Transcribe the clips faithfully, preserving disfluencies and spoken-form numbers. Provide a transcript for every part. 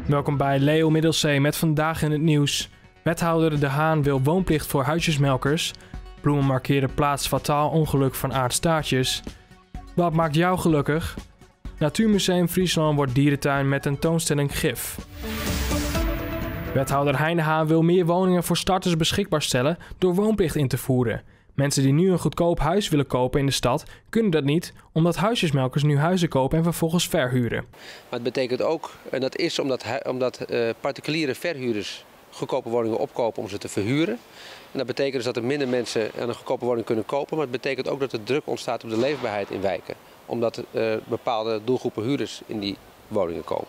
Welkom bij Leo Middelzee met vandaag in het nieuws. Wethouder De Haan wil woonplicht voor huisjesmelkers. Bloemen markeren plaats fataal ongeluk van Aart Staartjes. Wat maakt jou gelukkig? Natuurmuseum Friesland wordt dierentuin met tentoonstelling Gif. Wethouder Hein De Haan wil meer woningen voor starters beschikbaar stellen door woonplicht in te voeren. Mensen die nu een goedkoop huis willen kopen in de stad kunnen dat niet, omdat huisjesmelkers nu huizen kopen en vervolgens verhuren. Maar het betekent ook, en dat is omdat, omdat uh, particuliere verhuurders goedkope woningen opkopen om ze te verhuren. En dat betekent dus dat er minder mensen een goedkope woning kunnen kopen, maar het betekent ook dat er druk ontstaat op de leefbaarheid in wijken. Omdat uh, bepaalde doelgroepen huurders in die woningen komen.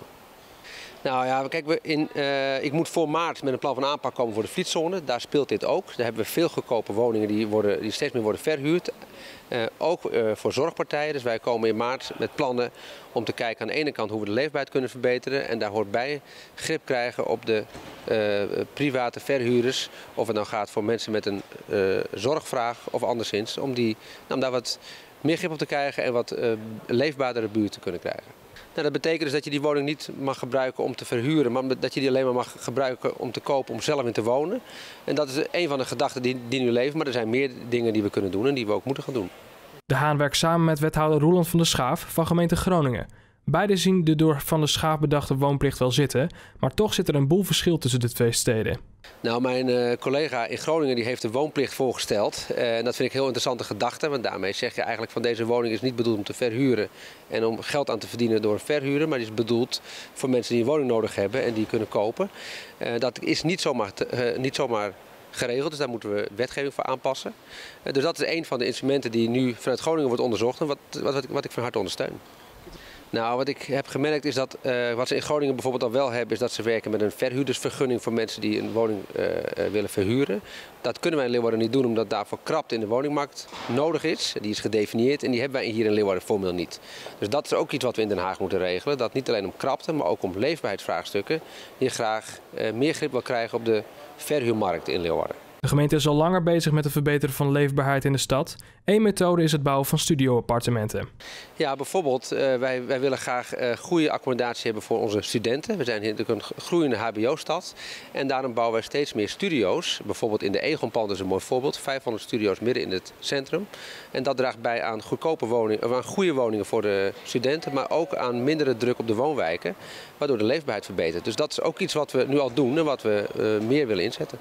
Nou ja, kijk, we in, uh, ik moet voor maart met een plan van aanpak komen voor de Vlietzone. Daar speelt dit ook. Daar hebben we veel goedkope woningen die, worden, die steeds meer worden verhuurd. Uh, ook uh, voor zorgpartijen. Dus wij komen in maart met plannen om te kijken aan de ene kant hoe we de leefbaarheid kunnen verbeteren. En daar hoort bij grip krijgen op de uh, private verhuurders. Of het nou gaat voor mensen met een uh, zorgvraag of anderszins. Om, die, nou, om daar wat meer grip op te krijgen en wat uh, leefbaardere buurt te kunnen krijgen. Nou, dat betekent dus dat je die woning niet mag gebruiken om te verhuren, maar dat je die alleen maar mag gebruiken om te kopen, om zelf in te wonen. En dat is een van de gedachten die, die nu leven, maar er zijn meer dingen die we kunnen doen en die we ook moeten gaan doen. De Haan werkt samen met wethouder Roeland van der Schaaf van gemeente Groningen. Beiden zien de door Van der Schaaf bedachte woonplicht wel zitten, maar toch zit er een boel verschil tussen de twee steden. Nou, mijn uh, collega in Groningen die heeft de woonplicht voorgesteld. Uh, en dat vind ik een heel interessante gedachte, want daarmee zeg je eigenlijk van deze woning is niet bedoeld om te verhuren en om geld aan te verdienen door verhuren, maar die is bedoeld voor mensen die een woning nodig hebben en die kunnen kopen. Uh, dat is niet zomaar, te, uh, niet zomaar geregeld, dus daar moeten we wetgeving voor aanpassen. Uh, dus dat is een van de instrumenten die nu vanuit Groningen wordt onderzocht en wat, wat, wat, wat ik van harte ondersteun. Nou, wat ik heb gemerkt is dat uh, wat ze in Groningen bijvoorbeeld al wel hebben, is dat ze werken met een verhuurdersvergunning voor mensen die een woning uh, uh, willen verhuren. Dat kunnen wij in Leeuwarden niet doen, omdat daarvoor krapte in de woningmarkt nodig is. Die is gedefinieerd en die hebben wij hier in Leeuwarden formeel niet. Dus dat is ook iets wat we in Den Haag moeten regelen. Dat niet alleen om krapte, maar ook om leefbaarheidsvraagstukken. Die graag uh, meer grip wil krijgen op de verhuurmarkt in Leeuwarden. De gemeente is al langer bezig met het verbeteren van leefbaarheid in de stad. Eén methode is het bouwen van studio-appartementen. Ja, bijvoorbeeld, uh, wij, wij willen graag uh, goede accommodatie hebben voor onze studenten. We zijn natuurlijk een groeiende H B O-stad. En daarom bouwen wij steeds meer studio's. Bijvoorbeeld in de Egonpand is een mooi voorbeeld. vijfhonderd studio's midden in het centrum. En dat draagt bij aan goedkope woningen, of aan goede woningen voor de studenten. Maar ook aan mindere druk op de woonwijken. Waardoor de leefbaarheid verbetert. Dus dat is ook iets wat we nu al doen en wat we uh, meer willen inzetten.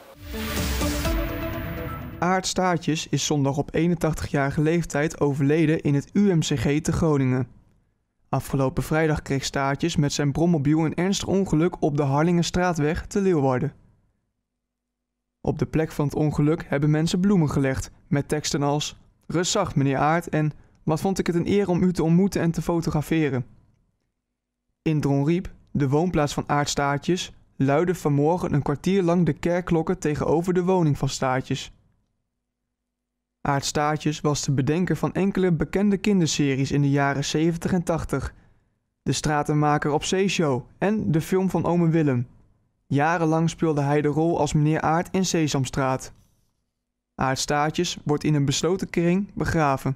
Aart Staartjes is zondag op eenentachtigjarige leeftijd overleden in het U M C G te Groningen. Afgelopen vrijdag kreeg Staartjes met zijn brommobiel een ernstig ongeluk op de Harlingenstraatweg te Leeuwarden. Op de plek van het ongeluk hebben mensen bloemen gelegd met teksten als "Rust zacht, meneer Aart" en "Wat vond ik het een eer om u te ontmoeten en te fotograferen". In Dronriep, de woonplaats van Aart Staartjes, luidden vanmorgen een kwartier lang de kerkklokken tegenover de woning van Staartjes. Aart Staartjes was de bedenker van enkele bekende kinderseries in de jaren zeventig en tachtig. De Stratenmaker op Zee Show en de film van Ome Willem. Jarenlang speelde hij de rol als meneer Aart in Sesamstraat. Aart Staartjes wordt in een besloten kring begraven.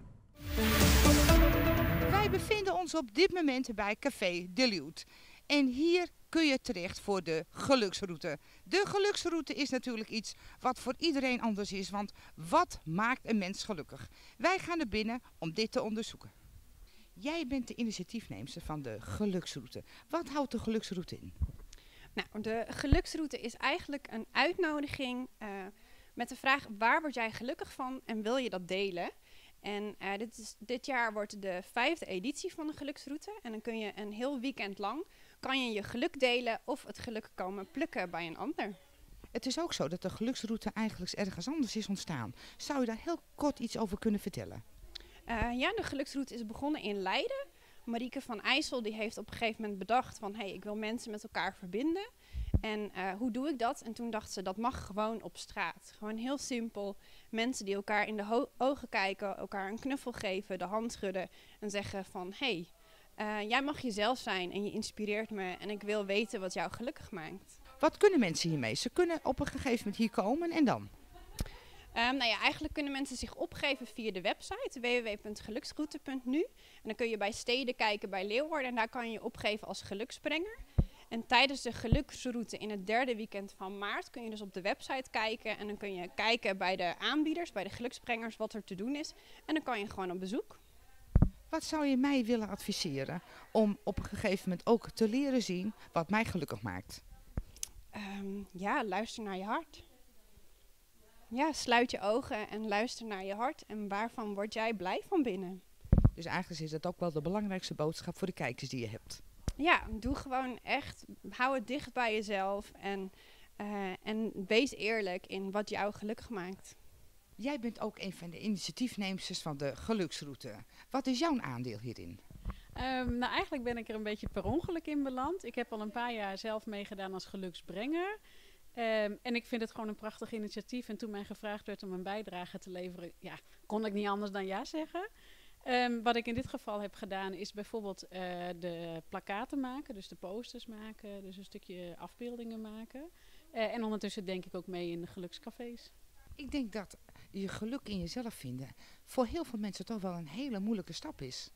Wij bevinden ons op dit moment bij Café De Leeuwt. En hier kun je terecht voor de geluksroute. De geluksroute is natuurlijk iets wat voor iedereen anders is, want wat maakt een mens gelukkig? Wij gaan er binnen om dit te onderzoeken. Jij bent de initiatiefneemster van de geluksroute. Wat houdt de geluksroute in? Nou, de geluksroute is eigenlijk een uitnodiging uh, met de vraag: waar word jij gelukkig van en wil je dat delen? En uh, dit, is, dit jaar wordt de vijfde editie van de geluksroute. En dan kun je een heel weekend lang kan je je geluk delen of het geluk komen plukken bij een ander. Het is ook zo dat de geluksroute eigenlijk ergens anders is ontstaan. Zou je daar heel kort iets over kunnen vertellen? Uh, ja, de geluksroute is begonnen in Leiden. Marieke van IJssel die heeft op een gegeven moment bedacht van hey, ik wil mensen met elkaar verbinden. En uh, hoe doe ik dat? En toen dacht ze, dat mag gewoon op straat. Gewoon heel simpel. Mensen die elkaar in de ogen kijken, elkaar een knuffel geven, de hand schudden en zeggen van hey, uh, jij mag jezelf zijn en je inspireert me en ik wil weten wat jou gelukkig maakt. Wat kunnen mensen hiermee? Ze kunnen op een gegeven moment hier komen en dan? Um, nou ja, eigenlijk kunnen mensen zich opgeven via de website w w w punt geluksroute punt n u. En dan kun je bij steden kijken bij Leeuwarden en daar kan je je opgeven als geluksbrenger. En tijdens de geluksroute in het derde weekend van maart kun je dus op de website kijken. En dan kun je kijken bij de aanbieders, bij de geluksbrengers, wat er te doen is. En dan kan je gewoon op bezoek. Wat zou je mij willen adviseren om op een gegeven moment ook te leren zien wat mij gelukkig maakt? Um, ja, luister naar je hart. Ja, sluit je ogen en luister naar je hart. En waarvan word jij blij van binnen? Dus eigenlijk is dat ook wel de belangrijkste boodschap voor de kijkers die je hebt. Ja, doe gewoon echt, hou het dicht bij jezelf en, uh, en wees eerlijk in wat jou gelukkig maakt. Jij bent ook een van de initiatiefnemers van de geluksroute. Wat is jouw aandeel hierin? Um, nou, eigenlijk ben ik er een beetje per ongeluk in beland. Ik heb al een paar jaar zelf meegedaan als geluksbrenger. Um, en ik vind het gewoon een prachtig initiatief. En toen mij gevraagd werd om een bijdrage te leveren, ja, kon ik niet anders dan ja zeggen. Um, wat ik in dit geval heb gedaan is bijvoorbeeld uh, de plakkaten maken, dus de posters maken, dus een stukje afbeeldingen maken. Uh, en ondertussen denk ik ook mee in de gelukscafés. Ik denk dat je geluk in jezelf vinden voor heel veel mensen toch wel een hele moeilijke stap is.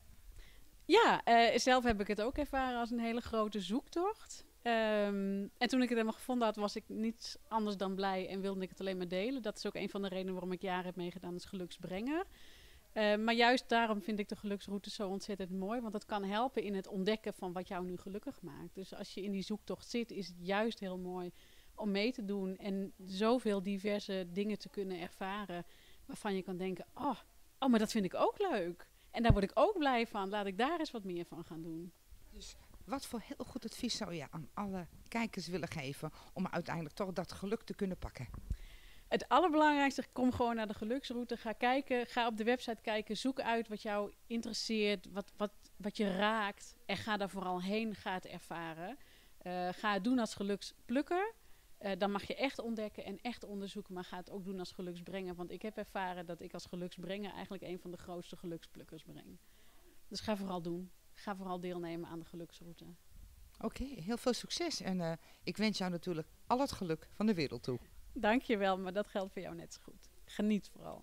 Ja, uh, zelf heb ik het ook ervaren als een hele grote zoektocht. Um, en toen ik het helemaal gevonden had, was ik niets anders dan blij en wilde ik het alleen maar delen. Dat is ook een van de redenen waarom ik jaren heb meegedaan als geluksbrenger. Uh, maar juist daarom vind ik de geluksroute zo ontzettend mooi. Want het kan helpen in het ontdekken van wat jou nu gelukkig maakt. Dus als je in die zoektocht zit, is het juist heel mooi om mee te doen. En zoveel diverse dingen te kunnen ervaren waarvan je kan denken, oh, oh, maar dat vind ik ook leuk. En daar word ik ook blij van. Laat ik daar eens wat meer van gaan doen. Dus wat voor heel goed advies zou je aan alle kijkers willen geven om uiteindelijk toch dat geluk te kunnen pakken? Het allerbelangrijkste, kom gewoon naar de geluksroute. Ga kijken, ga op de website kijken. Zoek uit wat jou interesseert, wat, wat, wat je raakt. En ga daar vooral heen, ga het ervaren. Uh, ga het doen als geluksplukker. Uh, dan mag je echt ontdekken en echt onderzoeken. Maar ga het ook doen als geluksbrenger. Want ik heb ervaren dat ik als geluksbrenger eigenlijk een van de grootste geluksplukkers breng. Dus ga vooral doen. Ga vooral deelnemen aan de geluksroute. Oké, okay, heel veel succes. En uh, ik wens jou natuurlijk al het geluk van de wereld toe. Dank je wel, maar dat geldt voor jou net zo goed. Geniet vooral.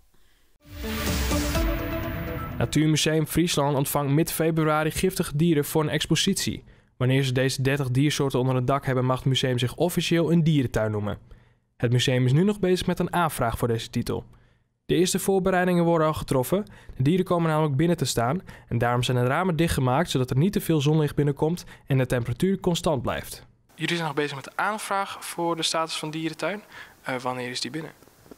Natuurmuseum Friesland ontvangt mid-februari giftige dieren voor een expositie. Wanneer ze deze dertig diersoorten onder het dak hebben, mag het museum zich officieel een dierentuin noemen. Het museum is nu nog bezig met een aanvraag voor deze titel. De eerste voorbereidingen worden al getroffen. De dieren komen namelijk binnen te staan en daarom zijn de ramen dichtgemaakt zodat er niet te veel zonlicht binnenkomt en de temperatuur constant blijft. Jullie zijn nog bezig met de aanvraag voor de status van dierentuin. Uh, wanneer is die binnen?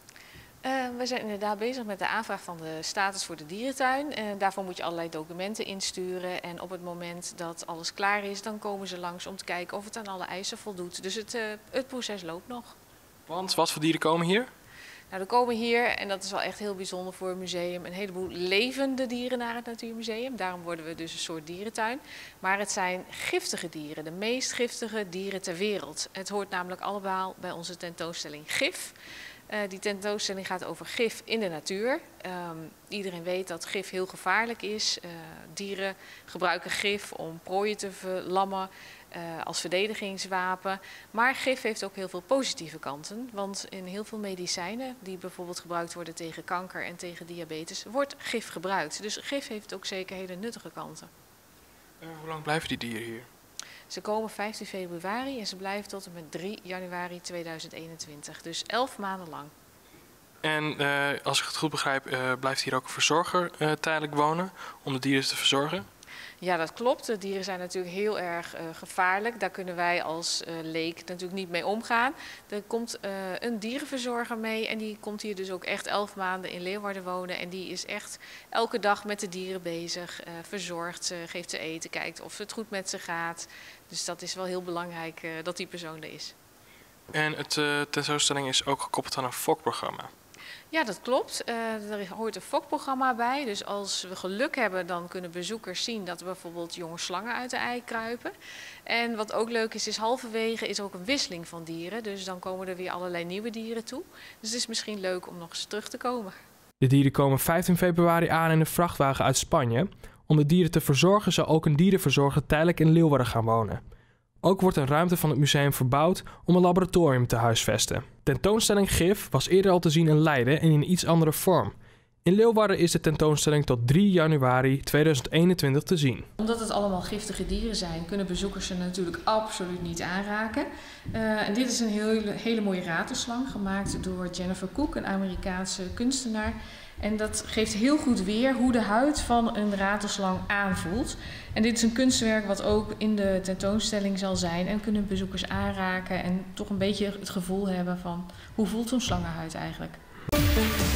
Uh, we zijn inderdaad bezig met de aanvraag van de status voor de dierentuin. Uh, daarvoor moet je allerlei documenten insturen. En op het moment dat alles klaar is, dan komen ze langs om te kijken of het aan alle eisen voldoet. Dus het, uh, het proces loopt nog. Want wat voor dieren komen hier? Nou, er komen hier, en dat is wel echt heel bijzonder voor een museum, een heleboel levende dieren naar het Natuurmuseum. Daarom worden we dus een soort dierentuin. Maar het zijn giftige dieren, de meest giftige dieren ter wereld. Het hoort namelijk allemaal bij onze tentoonstelling Gif. Uh, die tentoonstelling gaat over gif in de natuur. Um, iedereen weet dat gif heel gevaarlijk is. Uh, dieren gebruiken gif om prooien te verlammen. Uh, als verdedigingswapen. Maar gif heeft ook heel veel positieve kanten. Want in heel veel medicijnen die bijvoorbeeld gebruikt worden tegen kanker en tegen diabetes, wordt gif gebruikt. Dus gif heeft ook zeker hele nuttige kanten. Uh, hoe lang blijven die dieren hier? Ze komen vijftien februari en ze blijven tot en met drie januari tweeduizend eenentwintig. Dus elf maanden lang. En uh, als ik het goed begrijp, uh, blijft hier ook een verzorger uh, tijdelijk wonen om de dieren te verzorgen? Ja, dat klopt. De dieren zijn natuurlijk heel erg uh, gevaarlijk. Daar kunnen wij als uh, leek natuurlijk niet mee omgaan. Er komt uh, een dierenverzorger mee en die komt hier dus ook echt elf maanden in Leeuwarden wonen. En die is echt elke dag met de dieren bezig, uh, verzorgt ze, geeft ze eten, kijkt of het goed met ze gaat. Dus dat is wel heel belangrijk uh, dat die persoon er is. En het uh, tentoonstelling is ook gekoppeld aan een fokprogramma. Ja, dat klopt. Uh, er hoort een fokprogramma bij. Dus als we geluk hebben, dan kunnen bezoekers zien dat er bijvoorbeeld jonge slangen uit de ei kruipen. En wat ook leuk is, is halverwege is ook een wisseling van dieren. Dus dan komen er weer allerlei nieuwe dieren toe. Dus het is misschien leuk om nog eens terug te komen. De dieren komen vijftien februari aan in een vrachtwagen uit Spanje. Om de dieren te verzorgen zal ook een dierenverzorger tijdelijk in Leeuwarden gaan wonen. Ook wordt een ruimte van het museum verbouwd om een laboratorium te huisvesten. Tentoonstelling Gif was eerder al te zien in Leiden en in een iets andere vorm. In Leeuwarden is de tentoonstelling tot drie januari tweeduizend eenentwintig te zien. Omdat het allemaal giftige dieren zijn, kunnen bezoekers ze natuurlijk absoluut niet aanraken. Uh, en dit is een hele, hele mooie ratelslang, gemaakt door Jennifer Cook, een Amerikaanse kunstenaar. En dat geeft heel goed weer hoe de huid van een ratelslang aanvoelt. En dit is een kunstwerk wat ook in de tentoonstelling zal zijn. En kunnen bezoekers aanraken en toch een beetje het gevoel hebben van hoe voelt zo'n slangenhuid eigenlijk.